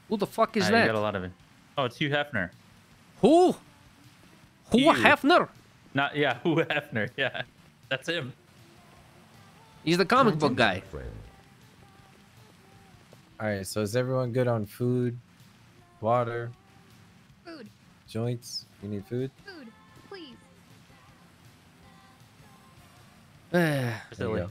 Who the fuck is You that? got a lot of it. Oh, it's Hugh Hefner. Who? Who Hugh. Hefner? Not yeah, Hugh Hefner. Yeah, that's him. He's the comic book guy. All right, so is everyone good on food, water, Food. joints? You need food? Food. Please. There you Silly. go.